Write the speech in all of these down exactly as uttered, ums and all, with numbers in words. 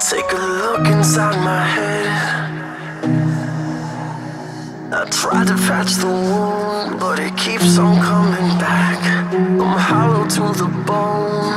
Take a look inside my head. I tried to patch the wound, but it keeps on coming back. I'm hollow to the bone,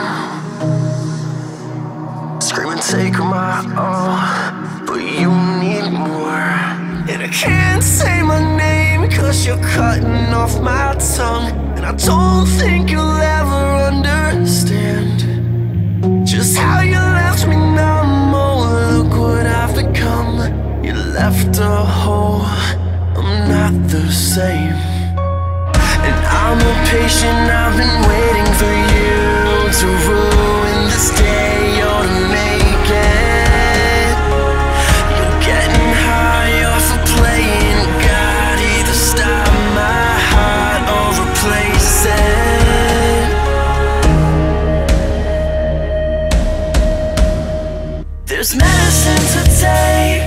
screaming take my all, but you need more. And I can't say my name, cause you're cutting off my tongue. And I don't think you'll ever understand just how you left me numb. Oh, look what I've become. You left a hole, I'm not the same. And I'm impatient, I've been waiting for you to ruin this day or to make it. You're getting high off of playing God. Either stop my heart or replace it. There's medicine to take,